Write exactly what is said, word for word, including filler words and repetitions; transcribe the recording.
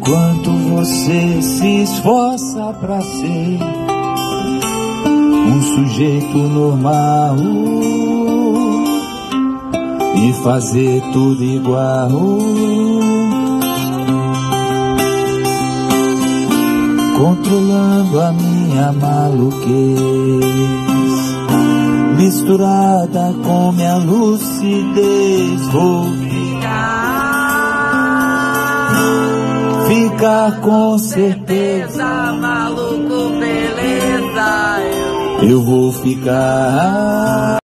Enquanto você se esforça pra ser um sujeito normal e fazer tudo igual, controlando a minha maluquez, misturada com minha lucidez. Vou ficar, ficar com certeza, maluco, beleza. Eu, eu vou ficar.